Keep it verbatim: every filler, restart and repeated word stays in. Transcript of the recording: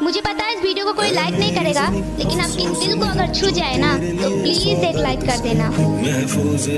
मुझे पता है इस वीडियो को कोई लाइक नहीं करेगा, लेकिन आपके दिल को अगर छू जाए ना तो प्लीज एक लाइक कर देना।